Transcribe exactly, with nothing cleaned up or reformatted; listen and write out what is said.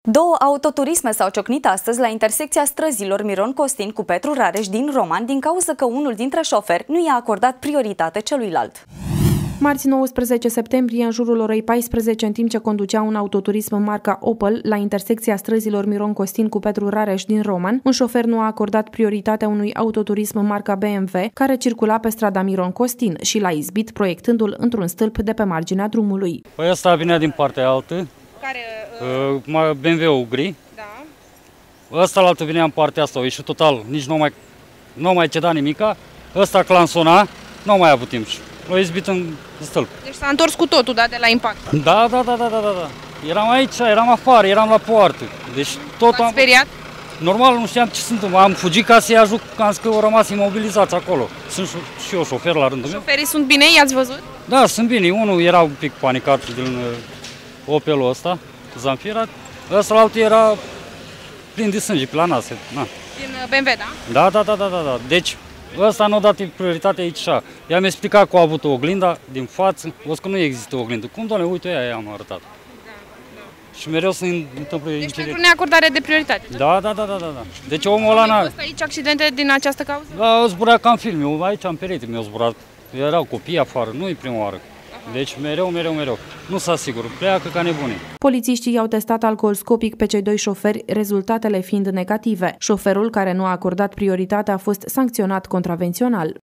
Două autoturisme s-au ciocnit astăzi la intersecția străzilor Miron Costin cu Petru Rareș din Roman din cauza că unul dintre șoferi nu i-a acordat prioritate celuilalt. Marți nouăsprezece septembrie, în jurul orei paisprezece, în timp ce conducea un autoturism marca Opel la intersecția străzilor Miron Costin cu Petru Rareș din Roman, un șofer nu a acordat prioritatea unui autoturism marca B M W care circula pe strada Miron Costin și l-a izbit proiectându-l într-un stâlp de pe marginea drumului. Păi ăsta venea din partea altă, care, uh, B M W-ul gri. Da. Ăsta la altă venea în partea asta, a ieșit total, nici nu mai, nu mai cedat nimica. Ăsta clansona, nu mai a avut timp. L-a izbit în stâlp. Deci s-a întors cu totul, da, de la impact. Da, da, da, da, da, da. Eram aici, eram afară, eram la poartă. Deci tot V-ați am... speriat? Normal, nu știam ce se întâmplă. Am fugit ca să-i ajut, am că au rămas imobilizați acolo. Sunt și eu șofer la rândul meu. Șoferii sunt bine, i-ați văzut? Da, sunt bine. Unul era un pic panicat din Opelul ăsta, Zanfira. Ăsta la altul era plin de sânge pe la nas. Na. Din B M W, da? Da, da, da, da, da, da. Deci ăsta nu a dat prioritate aici. I-am explicat că a avut o oglinda din față. O să că nu există o oglindă. Cum, doamne, uite, aia i-am arătat. Da, da. Și mereu se întâmplă deci incidente. pentru neacordare de prioritate. Da, da, da, da, da. Deci omul ăla n-a... Au fost aici accidente din această cauză? Da, a zburat ca în film. Eu aici am perete, mi-au zburat. Erau copii afară, nu-i prima oară. Deci mereu, mereu, mereu. Nu s-a sigur, pleacă ca nebuni. Polițiștii i-au testat alcool scopic pe cei doi șoferi, rezultatele fiind negative. Șoferul care nu a acordat prioritate a fost sancționat contravențional.